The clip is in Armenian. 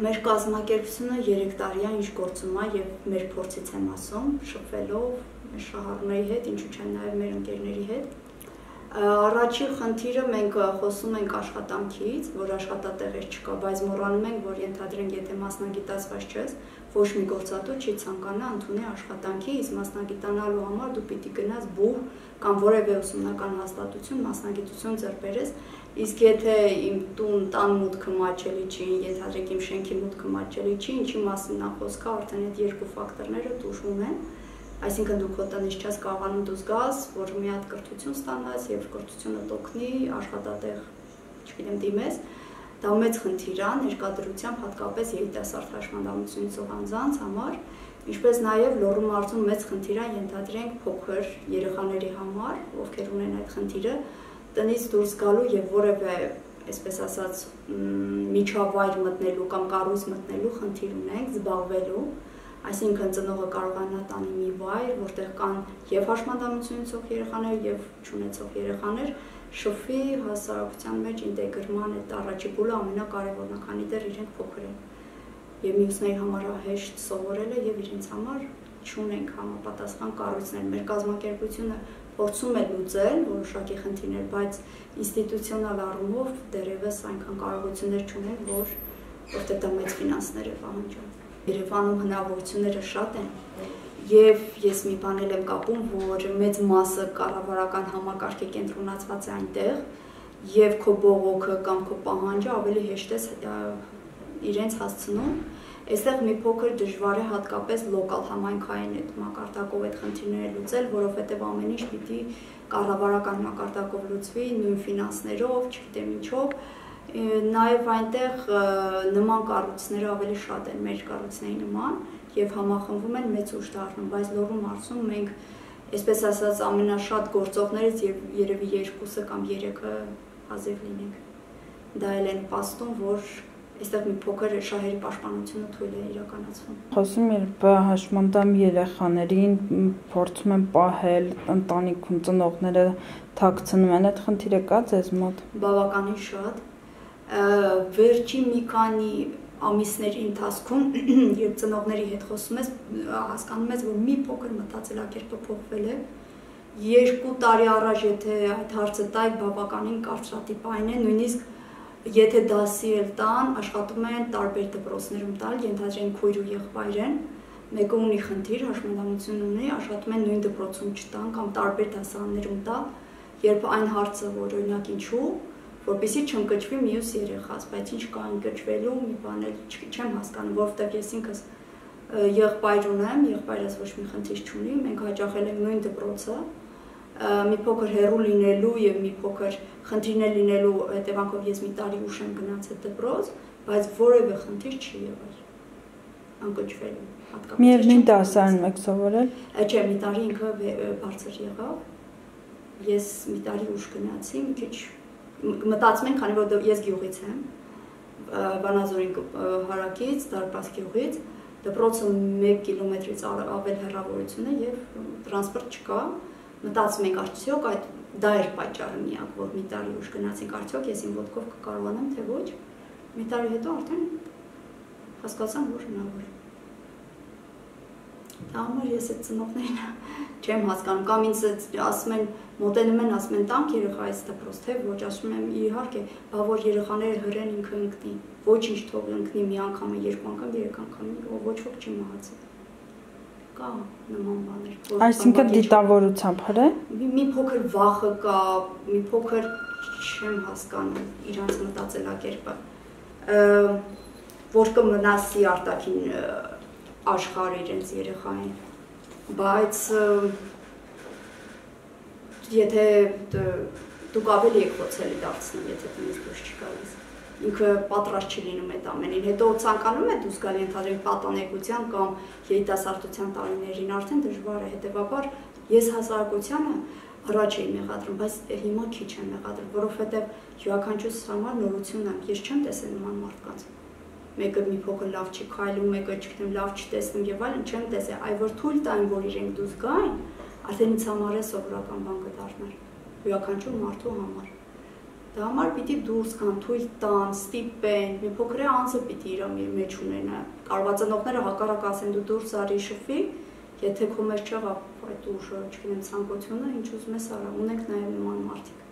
Մեր կազմակերպությունը 3 տարի է ինչ գործում է եւ մեր փորձից եմ ասում, շփվելով մեր շահառուների հետ, ինչու՞ չէ նաեւ մեր ընկերների հետ։ Առաջի խնդիրը մենք խոսում ենք աշխատանքից, որ աշխատատեղեր չկա, բայց մոռանում ենք, որ ենթադրենք, եթե մասնագիտացված չես, ոչ մի գործատու չի ցանկանա ընդունի աշխատանքի, իսկ մասնագիտանալու համար դու պիտի գնաս բուհ կամ որևէ ուսումնական հաստատություն, մասնագիտություն ձեռք բերես, իսկ եթե իմ տան մուտքը մաչելի չի, ենթադրենք իմ շենքի մուտքը մաչելի չի, ինչի մասին է խոսքը, արդեն այդ երկու ֆակտորները տուժում են։ Այսինքն դու քո տնից չես կարողանում դուրս գաս, որ մի հատ կրթություն ստանաս եւ կրթությունը տոկնի, աշխատատեղ, չգիտեմ, դիմես, դա մեծ խնդիր է ներկայությամբ հատկապես երիտասարդ հաշմանդամությունից անձանց համար, ինչպես նաեւ Լոռու մարզում մեծ խնդիր է ենթադրենք փոքր երեխաների համար, ովքեր ունեն այդ խնդիրը, տնից դուրս գալու եւ որևէ, այսպես ասած, միջավայր մտնելու կամ կառույց մտնելու խնդիր ունենք, զբաղվելու Այսինքն ծնողը կարողանա տանի մի վայր, որտեղ կան եւ հաշմանդամություն ունեցող երեխաներ եւ չունեցող երեխաներ, շփվի հասարակության մեջ ինտեգրման այդ առաջի փուլը ամենակարևորն է, քանի դեռ իրենք փոքր են։ Եվ մյուսների համար հեշտ սովորելը եւ իրենց համար չունենք համապատասխան կառույցներ։ Մեր կազմակերպությունը փորձում է լուծել որոշակի խնդիրներ, բայց ինստիտուցիոնալ առումով դեռևս այնքան կարողություններ չունենք, որտեղ դա մեծ ֆինանսներ է պահանջում։ Երևանում հնարավորությունները շատ են եւ ես մի բան եմ կապում, որ մեծ մասը կառավարական համակարգի կենտրոնացված է այնտեղ եւ քո բողոքը կամ քո պահանջը ավելի հեշտ է իրենց հասցնում։ Այստեղ մի փոքր դժվար է հատկապես լոկալ համայնքային այդ մակարդակով այդ խնդիրները լուծել, որովհետեւ ամեն ինչ պիտի կառավարական մակարդակով լուծվի, նույն ֆինանսներով, չգիտեմ ինչով Նաև այնտեղ նման կառույցները ավելի շատ են մեր կառույցների նման եւ համախմբվում են մեծ ուժ դառնում, բայց Լոռու մարզում մենք, այսպես ասած, ամենաշատ գործողներից երևի 2-ը կամ 3-ը հազիվ լինենք։ Դա էլ են պաստում, որ այստեղ մի փոքր շահերի պաշտպանությունը թույլ է իրականացվում։ Խոսում երբ հաշմանդամ երեխաներին փորձում են պահել, ընտանիքում ծնողները թաքցնում են, այդ խնդիրը կա ձեզ մոտ։ Բավականին շատ Վերջին մի քանի ամիսների ընթացքում, երբ ծնողների հետ խոսում ես, հասկանում ես, որ մի փոքր մտածելակերպը փոխվել է։ 2 տարի առաջ, եթե այդ հարցը տայք, բավականին կարծրատիպային է, նույնիսկ եթե դասի էլ տան, աշխատում են տարբեր դպրոցներում տալ, ենթադրենք քույր ու եղբայր են, մեկը ունի խնդիր, հաշմանդամություն ունի, աշխատում են նույն դպրոցում չտան կամ տարբեր դասարաններում տալ, երբ այն հարցը, որ օրինակ ինչու որպեսզի չընկճվի մյուս երեխաս, բայց ինչ կա ընկճվելու, մի բան էլ չեմ հասկանում, որովհետև ես ինքս եղբայր ունեմ, եղբայրս ոչ մի խնդիր չունի, մենք հաճախել ենք նույն դպրոցը, մի փոքր հեռու լինելու եւ մի փոքր խնդիրներ լինելու հետևանքով ես մի տարի ուշ եմ գնացել դպրոց, բայց որևէ խնդիր չի եղել ընկճվելու, հատկապես Միևնույն դասարանում եք սովորել։ Չէ, մի տարի ինքը բարձր եղավ, ես մի տարի ուշ գնացի, մի քիչ մտածում ենք, քանի որ ես գյուղից եմ, Վանաձորի հարակից, Դարպաս գյուղից, դպրոցը 1 կիլոմետրից ավել հեռավորություն է եւ տրանսպորտ չկա, մտածում ենք արդյոք դա էր պատճառը միակ, որ մի տարի ուշ գնացինք, արդյոք ես իմ ոտքով կկարողանամ, թե ոչ, մի տարի հետո արդեն հասկացամ, որ հնարավոր է։ Դա համար ես այդ ծնողներին չեմ հասկանում, կամ ինձ ասում են, մոտենում են, ասում են տանք երեխայից դպրոց, թե ոչ, ասում եմ իհարկե, բա որ երեխաները հրեն ինքը ընկնի, ոչինչ թող ընկնի մի անգամ, 2 անգամ, 3 անգամ, ոչ ոք չի մահացել։ Կա նման բաներ։ Այսինքն դիտավորությամբ հրե։ Մի փոքր վախը կա, մի փոքր չեմ հասկանում իրանց մտածելակերպը, որ կմնասի արտաքին աշխարհը իրենց երեխային, բայց եթե դուք ավելի եք խոցելի դարձնում, եթե տնից դուրս չի գալիս, ինքը պատրաստ չի լինում այդ ամենին, հետո ցանկանում է դուրս գալ ենթադրենք պատանեկության կամ երիտասարդության տարիներին, արդեն դժվար է, հետևաբար ես հասարակությանը առաջ էի մեղադրում, բայց հիմա քիչ եմ մեղադրում, որովհետև յուրաքանչյուրս համար նորություն եմ, ես չեմ տեսել նման մարդկանց։ Մեկը մի փոքր լավ չի քայլում, մեկը չգիտեմ լավ չտեսնում եւ այլն, չեմ տեսել, այ որ թույլ տային, որ իրենք դուրս գային, արդեն ինձ համար է սովորական բան կդառնար յուրաքանչյուր մարդու համար։ Դա համար պիտի դուրս գան, թույլ տան, ստիպեն, մի փոքր անձը պիտի իր մեջ ունենա։ Կարող ծնողները հակառակ ասեն դու դուրս արի շփվի, եթե քո մեջ չեղավ այդ ուժը, չգիտեմ, ցանկությունը, ինչ ուզում ես արա, ունենք նաև նման մարդիկ։